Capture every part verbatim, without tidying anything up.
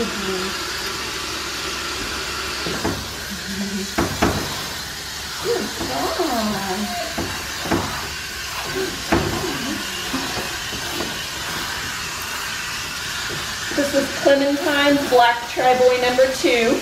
Good job. This is Clementine's Black Tri-Boy number two.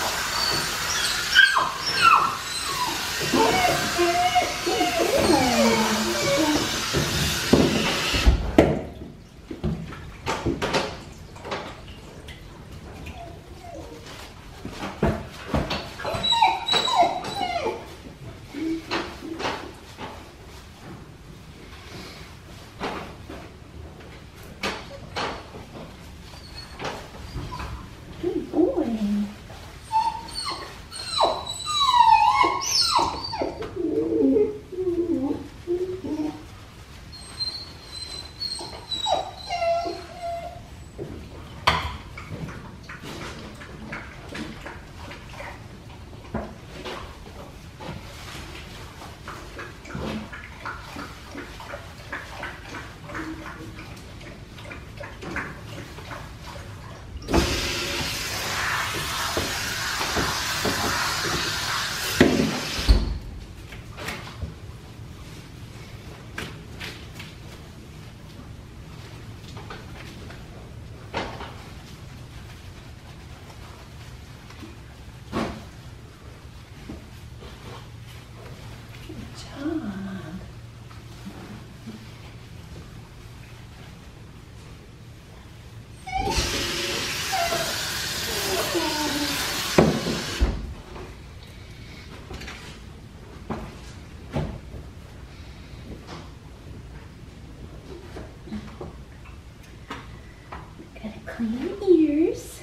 Clean your ears.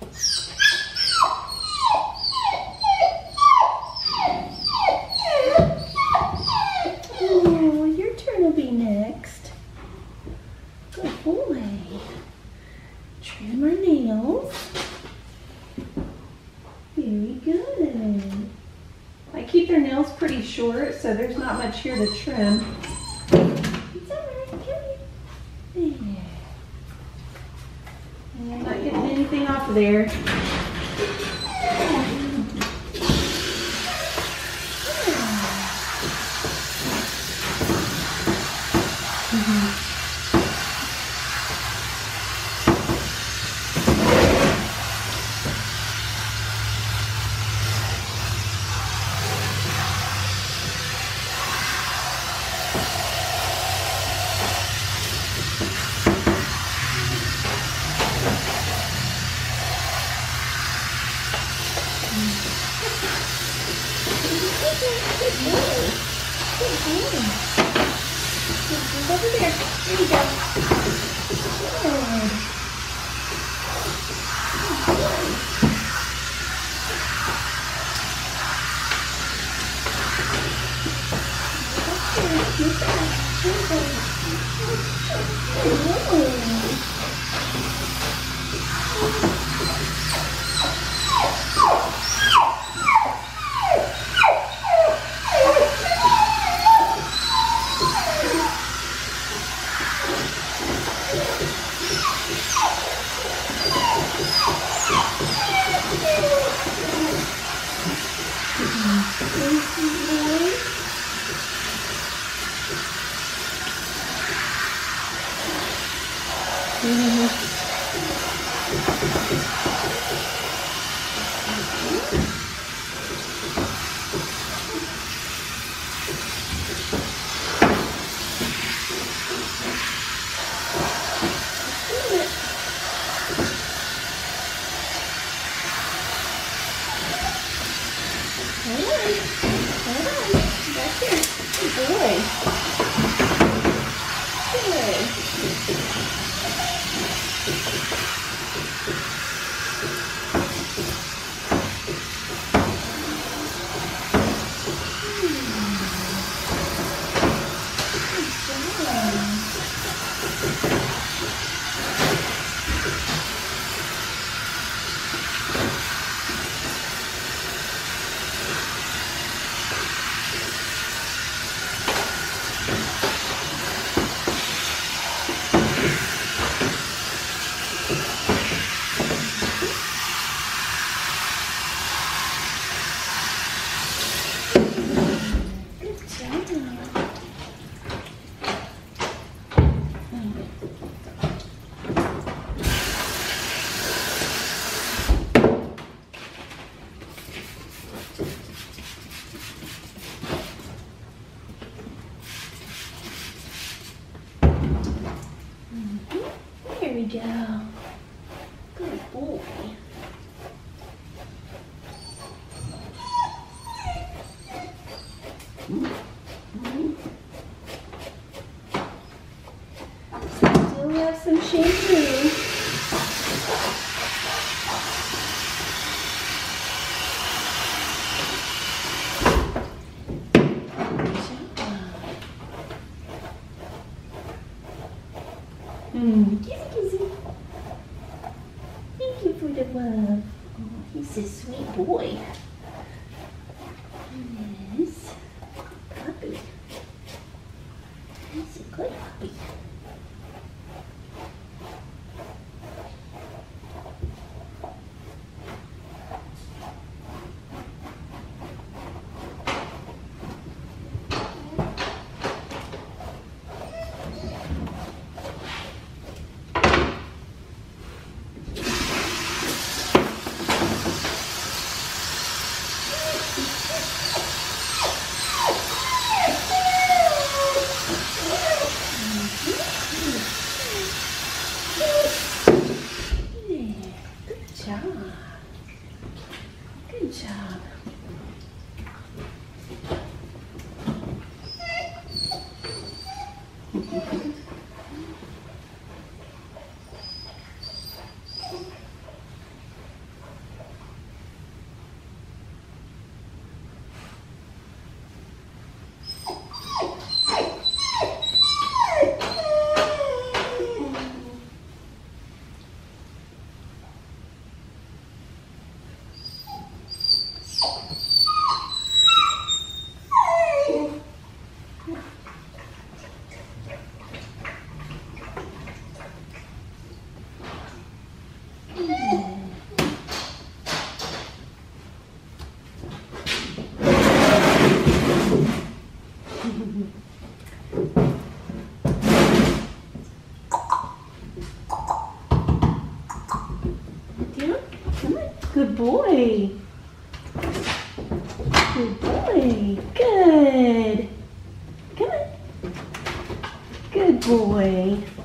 Oh, your turn will be next. Good boy. Trim our nails. Very good. I keep their nails pretty short, so there's not much here to trim. It's all right. Come here. There. And I'm not getting anything off of there. Mm-hmm. Over there. There you go. Good. Mm-hmm. Here we go. Good boy. Mm-hmm. Still have some shampoo. Mm, kissy kissy. Thank you for the love. Oh, he's a sweet boy. Yes. Puppy. He's a good puppy. Good job. Good job. Good boy. Good boy. Good. Come on. Good boy.